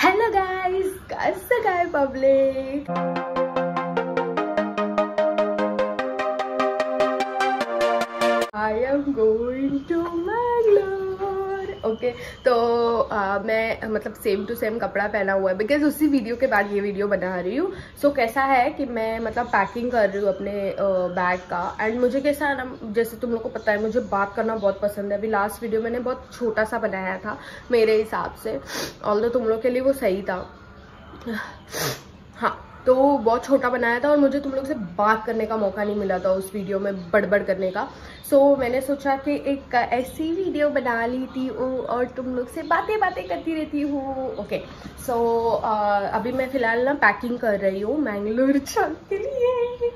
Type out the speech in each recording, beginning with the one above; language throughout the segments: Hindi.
Hello guys, कैसे गए public? I am going to Mangalore. Okay तो मैं मतलब सेम टू सेम कपड़ा पहना हुआ है बिकॉज उसी वीडियो के बाद ये वीडियो बना रही हूँ। सो कैसा है कि मैं मतलब पैकिंग कर रही हूँ अपने बैग का। एंड मुझे कैसा है ना, जैसे तुम लोग को पता है मुझे बात करना बहुत पसंद है। अभी लास्ट वीडियो मैंने बहुत छोटा सा बनाया था मेरे हिसाब से, ऑल्दो तुम लोग के लिए वो सही था। हाँ, तो बहुत छोटा बनाया था और मुझे तुम लोग से बात करने का मौका नहीं मिला था उस वीडियो में, बड़बड़ करने का। सो मैंने सोचा कि एक ऐसी वीडियो बना ली थी और तुम लोग से बातें करती रहती हूँ। ओके सो अभी मैं फ़िलहाल ना पैकिंग कर रही हूँ मैंगलोर जाने के लिए।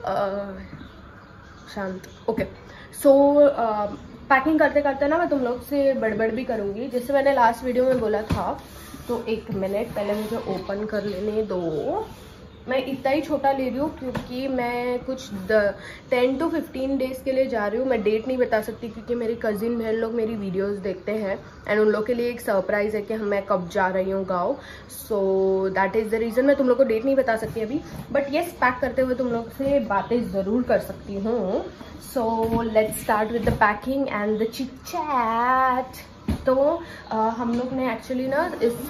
शांत। ओके सो पैकिंग करते करते ना मैं तुम लोग से बड़बड़ भी करूँगी, जैसे मैंने लास्ट वीडियो में बोला था। तो एक मिनट पहले मुझे ओपन कर लेने दो। मैं इतना ही छोटा ले रही हूँ क्योंकि मैं कुछ 10 to 15 डेज़ के लिए जा रही हूँ। मैं डेट नहीं बता सकती क्योंकि मेरी कज़िन बहन लोग मेरी वीडियोस देखते हैं एंड उन लोग के लिए एक सरप्राइज़ है कि मैं कब जा रही हूँ गाँव। So that is the reason मैं तुम लोग को डेट नहीं बता सकती अभी, बट येस पैक करते हुए तुम लोग से बातें ज़रूर कर सकती हूँ। So let's start with the packing and the chit chat. तो हम लोग ने एक्चुअली ना इस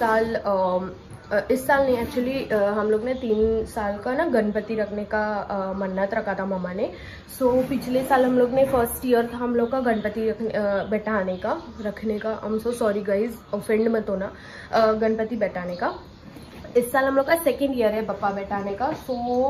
साल नहीं, एक्चुअली हम लोग ने 3 साल का ना गणपति रखने का मन्नत रखा था मम्मा ने। सो पिछले साल हम लोग ने फर्स्ट ईयर था हम लोग का गणपति बैठाने का, रखने का। I am so sorry guys, offend मत होना, गणपति बैठाने का। इस साल हम लोग का 2nd ईयर है बप्पा बैठाने का। सो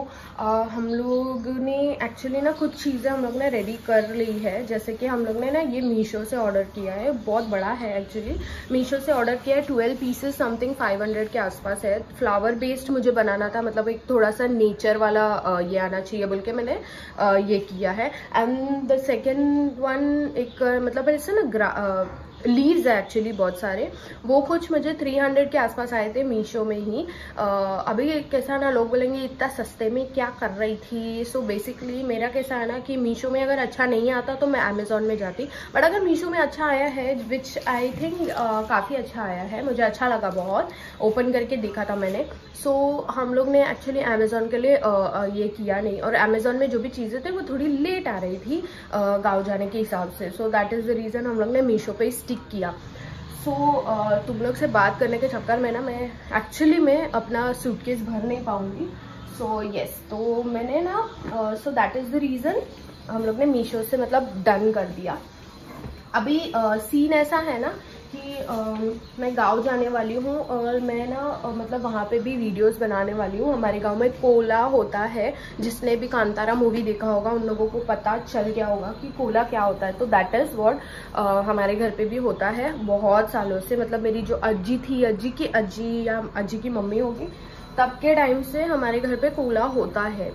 हम लोग ने एक्चुअली ना कुछ चीज़ें हम लोग ने रेडी कर ली है। जैसे कि हम लोग ने ना ये मीशो से ऑर्डर किया है, बहुत बड़ा है एक्चुअली। मीशो से ऑर्डर किया है, 12 पीसेस समथिंग 500 के आसपास है। फ्लावर बेस्ड मुझे बनाना था, मतलब एक थोड़ा सा नेचर वाला ये आना चाहिए बोल के मैंने ये किया है। एंड द सेकेंड वन एक मतलब ऐसे ना लीव्स है एक्चुअली बहुत सारे, वो कुछ मुझे 300 के आसपास आए थे मीशो में ही। अभी कैसा ना, लोग बोलेंगे इतना सस्ते में क्या कर रही थी। सो बेसिकली मेरा कैसा है ना कि मीशो में अगर अच्छा नहीं आता तो मैं अमेजोन में जाती, बट अगर मीशो में अच्छा आया है विच आई थिंक काफ़ी अच्छा आया है, मुझे अच्छा लगा बहुत, ओपन करके देखा था मैंने। सो हम लोग ने एक्चुअली अमेजोन के लिए ये किया नहीं, और अमेजोन में जो भी चीज़ें थे वो थोड़ी लेट आ रही थी गाँव जाने के हिसाब से। So that is the reason हम लोग ने मीशो पे स्टिक किया। सो तुम लोग से बात करने के चक्कर में ना मैं एक्चुअली में अपना सूटकेस भर नहीं पाऊंगी। सो येस, तो मैंने ना so that is the reason हम लोग ने मीशो से मतलब डन कर दिया। अभी सीन ऐसा है ना कि मैं गांव जाने वाली हूँ और मैं ना मतलब वहाँ पे भी वीडियोस बनाने वाली हूँ। हमारे गांव में कोला होता है, जिसने भी कांतारा मूवी देखा होगा उन लोगों को पता चल गया होगा कि कोला क्या होता है। तो दैट इज़ व्हाट हमारे घर पे भी होता है बहुत सालों से। मतलब मेरी जो अज्जी थी, अज्जी की अज्जी या अज्जी की मम्मी होगी, तब के टाइम से हमारे घर पे कोला होता है।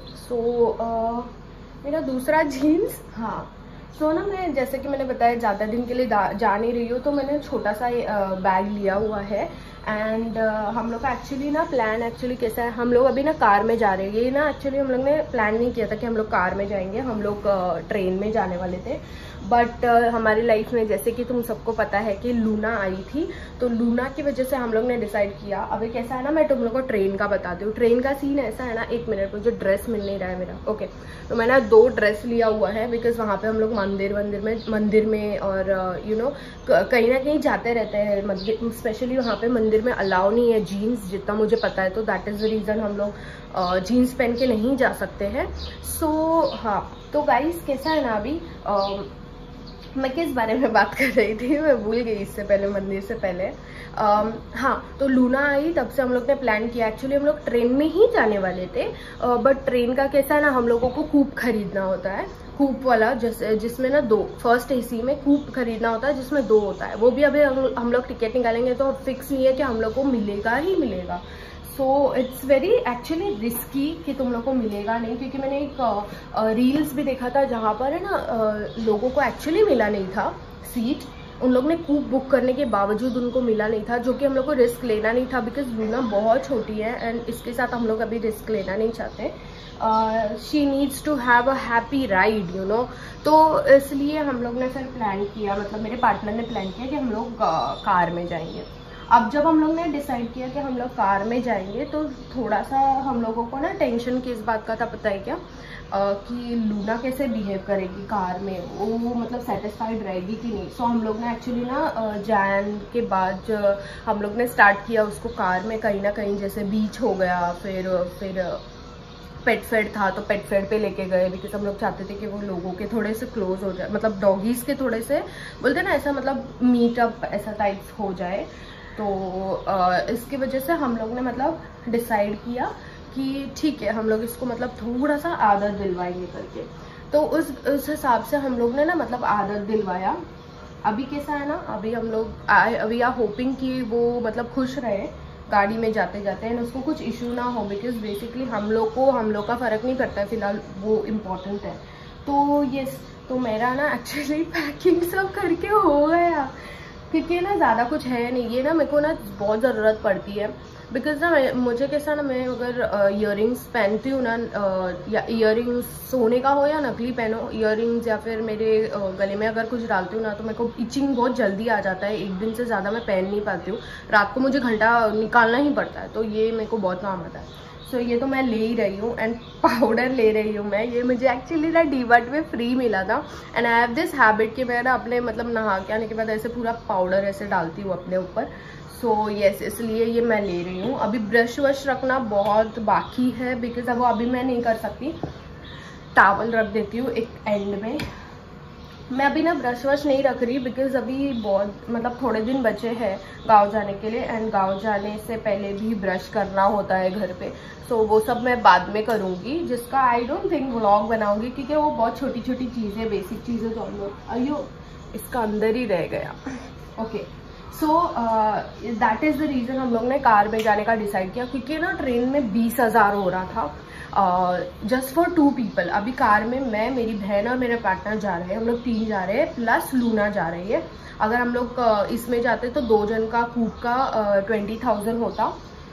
सो मेरा दूसरा जीन्स, हाँ। सो ना मैं जैसे कि मैंने बताया ज़्यादा दिन के लिए जा नहीं रही हूँ, तो मैंने छोटा सा बैग लिया हुआ है। एंड हम लोग का एक्चुअली ना प्लान एक्चुअली कैसा है, हम लोग अभी ना कार में जा रहे हैं। ये ना एक्चुअली हम लोग ने प्लान नहीं किया था कि हम लोग कार में जाएंगे, हम लोग ट्रेन में जाने वाले थे। बट हमारी लाइफ में जैसे कि तुम सबको पता है कि लूना आई थी, तो लूना की वजह से हम लोग ने डिसाइड किया। अभी कैसा है ना, मैं तुम लोग को ट्रेन का बताती हूँ। ट्रेन का सीन ऐसा है ना, एक मिनट, मुझे ड्रेस मिल नहीं रहा है मेरा। ओके तो मैंने 2 ड्रेस लिया हुआ है बिकॉज वहाँ पे हम लोग मंदिर में और यू नो कहीं ना कहीं जाते रहते हैं मंदिर, स्पेशली वहाँ पे मंदिर में अलाउ नहीं है जीन्स, जितना मुझे पता है। तो दैट इज़ द रीज़न हम लोग जीन्स पहन के नहीं जा सकते हैं। सो हाँ, तो गाइस कैसा है ना, अभी मैं किस बारे में बात कर रही थी मैं भूल गई इससे पहले, मंदिर से पहले। हाँ, तो लूना आई तब से हम लोग ने प्लान किया। एक्चुअली हम लोग ट्रेन में ही जाने वाले थे, बट ट्रेन का कैसा है ना, हम लोगों को कूप खरीदना होता है, कूप वाला जिसमें ना 2 फर्स्ट AC में कूप खरीदना होता है जिसमें 2 होता है। वो भी अभी हम लोग टिकट निकालेंगे तो फिक्स नहीं है कि हम लोग को मिलेगा ही मिलेगा। So it's very actually risky कि तुम लोग को मिलेगा नहीं, क्योंकि मैंने एक रील्स भी देखा था जहाँ पर है ना लोगों को एक्चुअली मिला नहीं था सीट। उन लोग ने कूप बुक करने के बावजूद उनको मिला नहीं था, जो कि हम लोग को रिस्क लेना नहीं था बिकॉज लूना बहुत छोटी है एंड इसके साथ हम लोग अभी रिस्क लेना नहीं चाहते। She needs to have a happy ride you know. तो इसलिए हम लोग ने फिर प्लान किया, मतलब मेरे पार्टनर ने प्लान किया कि हम लोग कार में जाएंगे। अब जब हम लोग ने डिसाइड किया कि हम लोग कार में जाएंगे तो थोड़ा सा हम लोगों को ना टेंशन किस बात का था पता है क्या, कि लूना कैसे बिहेव करेगी कार में, वो मतलब सेटिस्फाइड रहेगी कि नहीं। सो हम लोग ने एक्चुअली ना जैन के बाद हम लोग ने स्टार्ट किया उसको कार में कहीं ना कहीं, जैसे बीच हो गया, फिर पेट फेड था तो पेट फेड पे लेके गए, बिकॉज हम लोग चाहते थे कि वो लोगों के थोड़े से क्लोज हो जाए, मतलब डॉगीज के थोड़े से बोलते ना ऐसा, मतलब मीटअप ऐसा टाइप हो जाए। तो इसकी वजह से हम लोग ने मतलब डिसाइड किया कि ठीक है हम लोग इसको मतलब थोड़ा सा आदत दिलवाएंगे करके। तो उस हिसाब से हम लोग ने ना मतलब आदत दिलवाया। अभी कैसा है ना, अभी हम लोग अभी आर होपिंग कि वो मतलब खुश रहे गाड़ी में जाते जाते एंड उसको कुछ इशू ना हो, बिकॉज बेसिकली हम लोग का फ़र्क नहीं पड़ता है फिलहाल, वो इम्पोर्टेंट है। तो यस, तो मेरा ना एक्चुअली पैकिंग सब करके हो गया, क्योंकि ना ज़्यादा कुछ है नहीं, ये ना मेरे को ना बहुत ज़रूरत पड़ती है। बिकॉज ना मुझे कैसा ना, मैं अगर इयररिंग्स पहनती हूँ ना, या इयररिंग्स सोने का हो या नकली पहनो इयररिंग्स, या फिर मेरे गले में अगर कुछ डालती हूँ ना तो मेरे को इचिंग बहुत जल्दी आ जाता है, एक दिन से ज़्यादा मैं पहन नहीं पाती हूँ, रात को मुझे घंटा निकालना ही पड़ता है, तो ये मेरे को बहुत काम आता है। सो ये तो मैं ले ही रही हूँ, एंड पाउडर ले रही हूँ मैं, ये मुझे एक्चुअली ना डीमार्ट में फ्री मिला था। And I have this habit कि मैं ना अपने मतलब नहा के आने के बाद ऐसे पूरा पाउडर ऐसे डालती हूँ अपने ऊपर। सो यस, इसलिए ये मैं ले रही हूँ। अभी ब्रश वश रखना बहुत बाकी है, बिकॉज अब अभी मैं नहीं कर सकती, टॉवल रख देती हूँ एक एंड में। मैं अभी ना ब्रश वश नहीं रख रही, बिकॉज अभी बहुत मतलब थोड़े दिन बचे हैं गांव जाने के लिए, एंड गांव जाने से पहले भी ब्रश करना होता है घर पे। सो वो सब मैं बाद में करूँगी, जिसका आई डोंट थिंक व्लॉग बनाऊंगी, क्योंकि वो बहुत छोटी छोटी चीज़ें, बेसिक चीज़ें तो हम लोग, अयो इसका अंदर ही रह गया। Okay, so that is the reason हम लोग ने कार में जाने का डिसाइड किया, क्योंकि ना ट्रेन में 20,000 हो रहा था जस्ट फॉर 2 पीपल। अभी कार में मैं, मेरी बहन और मेरे पार्टनर जा रहे हैं, हम लोग 3 जा रहे हैं, प्लस लूना जा रही है। अगर हम लोग इसमें जाते तो 2 जन का कूप का 20,000 होता,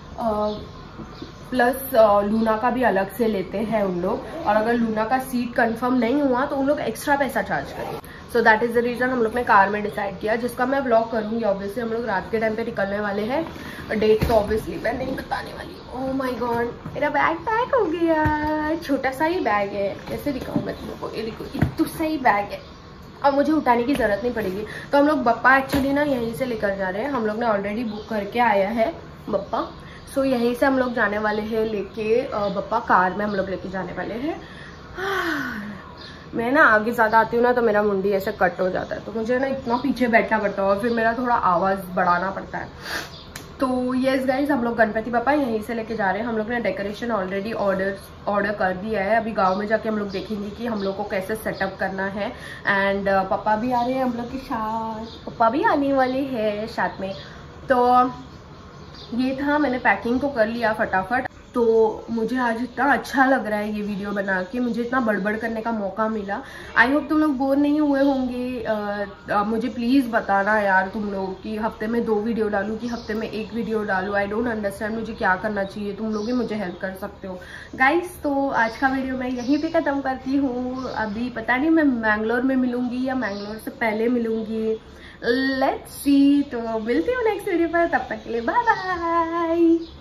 प्लस लूना का भी अलग से लेते हैं उन लोग, और अगर लूना का सीट कंफर्म नहीं हुआ तो उन लोग एक्स्ट्रा पैसा चार्ज करेंगे। So that is the reason हम लोग ने कार में डिसाइड किया, जिसका मैं व्लॉग करूँगी ऑब्वियसली। हम लोग रात के टाइम पे निकलने वाले हैं, डेट तो ऑब्वियसली मैं नहीं बताने वाली। ओह माय गॉड, मेरा बैग पैक हो गया, छोटा सा ही बैग है, कैसे दिखाऊँ मैं तुम लोग को, ये देखो इतना सा ही बैग है, और मुझे उठाने की ज़रूरत नहीं पड़ेगी। तो हम लोग बप्पा एक्चुअली ना यहीं से लेकर जा रहे हैं, हम लोग ने ऑलरेडी बुक करके आया है बप्पा। सो यहीं से हम लोग जाने वाले हैं लेके, बप्पा कार में हम लोग लेके जाने वाले हैं। मैं ना आगे ज़्यादा आती हूँ ना तो मेरा मुंडी ऐसे कट हो जाता है, तो मुझे ना इतना पीछे बैठना पड़ता है और फिर मेरा थोड़ा आवाज़ बढ़ाना पड़ता है। तो येस गाइज, हम लोग गणपति बप्पा यहीं से लेके जा रहे हैं। हम लोग ने डेकोरेशन ऑलरेडी ऑर्डर कर दिया है, अभी गांव में जाके हम लोग देखेंगे कि हम लोग को कैसे सेटअप करना है। एंड पापा भी आ रहे हैं हम लोग के साथ, पापा भी आने वाले हैं साथ में। तो ये था, मैंने पैकिंग तो कर लिया फटाफट। तो मुझे आज इतना अच्छा लग रहा है ये वीडियो बना के, मुझे इतना बड़बड़ करने का मौका मिला। आई होप तुम लोग बोर नहीं हुए होंगे। मुझे प्लीज़ बताना यार तुम लोग कि हफ्ते में 2 वीडियो डालूँ कि हफ्ते में 1 वीडियो डालूँ। आई डोंट अंडरस्टैंड मुझे क्या करना चाहिए, तुम लोग ही मुझे हेल्प कर सकते हो गाइस। तो आज का वीडियो मैं यहीं पे ख़त्म करती हूँ। अभी पता नहीं मैं मैंगलोर में मिलूँगी या मैंगलोर से पहले मिलूँगी, लेट्स सी। तो मिलती हूँ नेक्स्ट वीडियो पर, तब तक के लिए बाय बाय।